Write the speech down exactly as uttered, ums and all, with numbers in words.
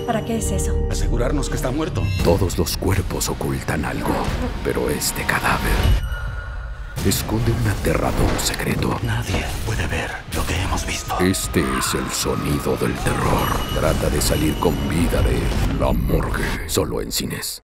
¿Para qué es eso? Asegurarnos que está muerto. Todos los cuerpos ocultan algo, pero este cadáver esconde un aterrador secreto. Nadie puede ver lo que hemos visto. Este es el sonido del terror. Trata de salir con vida de La Morgue, solo en cines.